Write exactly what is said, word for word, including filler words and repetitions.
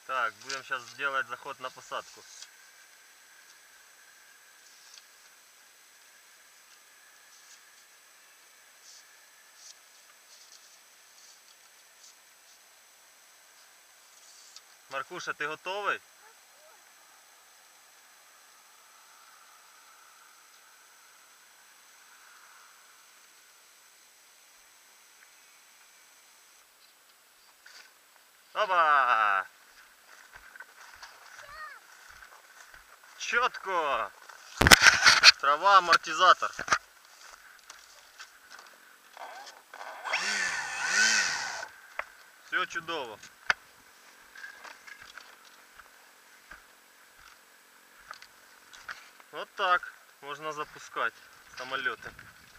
Так, будем сейчас делать заход на посадку. Маркуша, ти готовий? Опа! Чітко! Трава, амортизатор. Все чудово. Вот так можно запускать самолеты.